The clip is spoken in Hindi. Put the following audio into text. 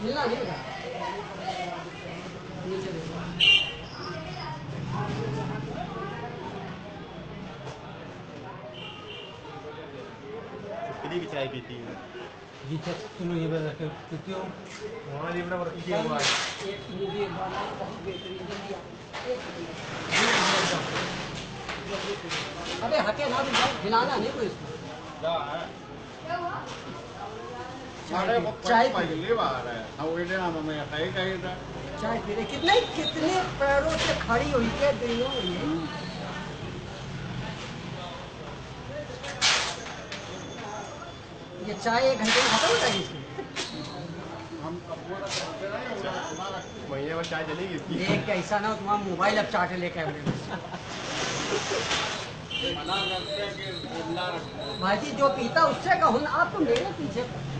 मिलना नहीं होगा नीचे देखो। कितनी की चाय पीती है? जी तुम ये रखे पीती हो? हाँ ये बड़ा किया हुआ है। एक मूवी बनाई बहुत बेहतरीन दिया। अबे हटे ना हिलाना नहीं कोई इसको। क्या है? चाय पहले बार है। अब वो इधर आना मैं कहीं कहीं था। चाय पी रहे कितने कितने पैरों से खड़ी हुई है दिनों ये। ये चाय 1 घंटे में खत्म हो जाएगी इसकी। हम महीने में चाय चलेगी इसकी। एक कैसा ना तुम्हारा मोबाइल अब चाटे ले कैमरे में। भाई जी जो पीता उससे कहूँ आप तो मेरे पीछे